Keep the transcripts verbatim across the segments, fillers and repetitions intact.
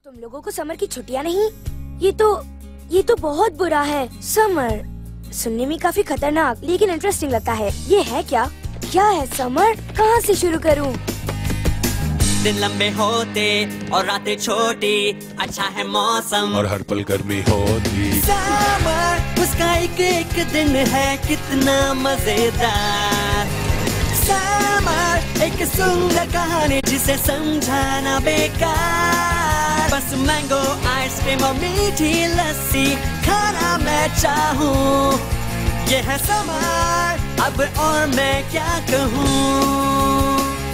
तुम लोगों को समर की छुट्टियां नहीं? ये तो ये तो बहुत बुरा है। समर सुनने में काफी खतरनाक लेकिन इंटरेस्टिंग लगता है। ये है क्या? क्या है समर? कहाँ से शुरू करूँ? दिन लंबे होते और रातें छोटी, अच्छा है मौसम और हर पल गर्मी होती। समर उसका एक एक दिन है कितना मजेदार। समर एक सुंदर कहानी जिसे समझाना बेकार। बस मैंगो आइसक्रीम और मीठी लस्सी खाना मैं चाहूँ। ये है समर, अब और मैं क्या कहूँ।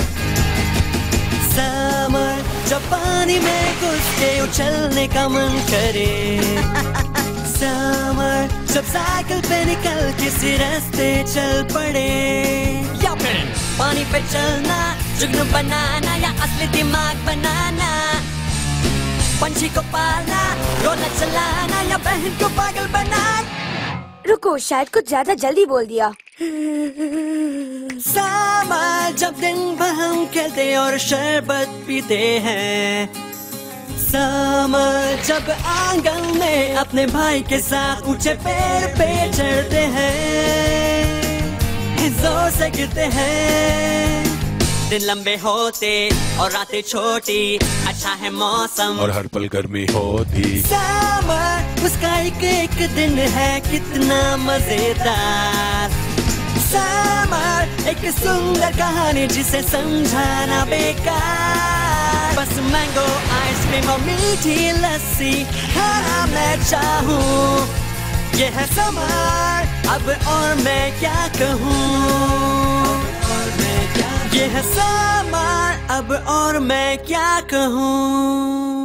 समर जब पानी में घुस के उछलने का मन करे। समर जब साइकिल पे निकल किसी रास्ते चल पड़े। या फिर पानी पे चलना, जुगनू बनाना या असली दिमाग बनाना। पंछी को पालना, रोलर चलाना या बहन को पागल बनाना। रुको, शायद कुछ ज्यादा जल्दी बोल दिया। समर जब दिन भर हम खेलते और शरबत पीते हैं। समर जब आंगन में अपने भाई के साथ ऊंचे पेड़ पे चढ़ते हैं, जोर से गिरते हैं। दिन लंबे होते और रातें छोटी, अच्छा है मौसम और हर पल गर्मी होती। समर उसका एक एक दिन है कितना मजेदार। समर एक सुंदर कहानी जिसे समझाना बेकार। बस मैंगो आइसक्रीम और मीठी लस्सी खाना मैं चाहूँ। ये है समर, अब और मैं क्या कहूँ। ये है समर, अब और मैं क्या कहूँ।